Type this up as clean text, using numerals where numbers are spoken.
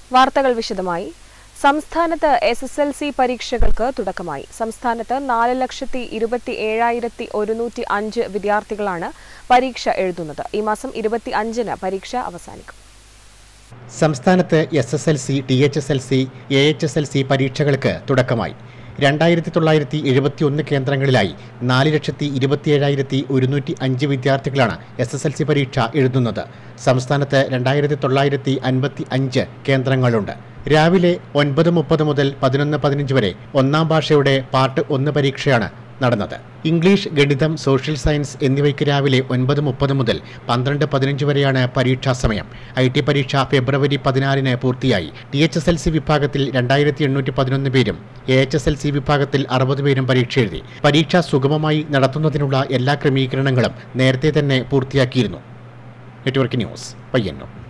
വാർത്തകൾ വിശദമായി. സംസ്ഥാനത്ത് SSLC പരീക്ഷകൾക്ക് തുടക്കമായി. സംസ്ഥാനത്ത് 4,27,105 വിദ്യാർത്ഥികളാണ് പരീക്ഷ എഴുതുന്നത്. ഈ മാസം 25-ന് പരീക്ഷ അവസാനിക്കും. സംസ്ഥാനത്ത് SSLC, THSLC, AHSLC പരീക്ഷകൾക്ക് തുടക്കമായി. 2971 കേന്ദ്രങ്ങളിലായി 4,27,105 വിദ്യാർത്ഥികളാണ് SSLC പരീക്ഷ എഴുതുന്നത്. സംസ്ഥാനത്ത് 2,955 കേന്ദ്രങ്ങളുണ്ട്. രാവിലെ 9:30 മുതൽ 11:15 വരെ ഒന്നാം ഭാഷയുടെ പാർട്ട് 1 പരീക്ഷയാണ് നടന്നത്. ഇംഗ്ലീഷ്, ഗണിതം, സോഷ്യൽ സയൻസ് എന്നിവയ്ക്ക് രാവിലെ 9:30 മുതൽ 12:15 വരെയാണ് പരീക്ഷാ സമയം. IT പരീക്ഷ ഫെബ്രുവരി 14-ന് പൂർത്തിയായി. THSLC വിഭാഗത്തിൽ 2,811 പേരും AHSLC വിഭാഗത്തിൽ 60 പേരും പരീക്ഷ എഴുതി. പരീക്ഷ സുഗമമായി നടത്തുന്നതിനുള്ള എല്ലാ ക്രമീകരണങ്ങളും നേരത്തെ തന്നെ പൂർത്തിയാക്കിയിരുന്നു. Network news, Payyanur.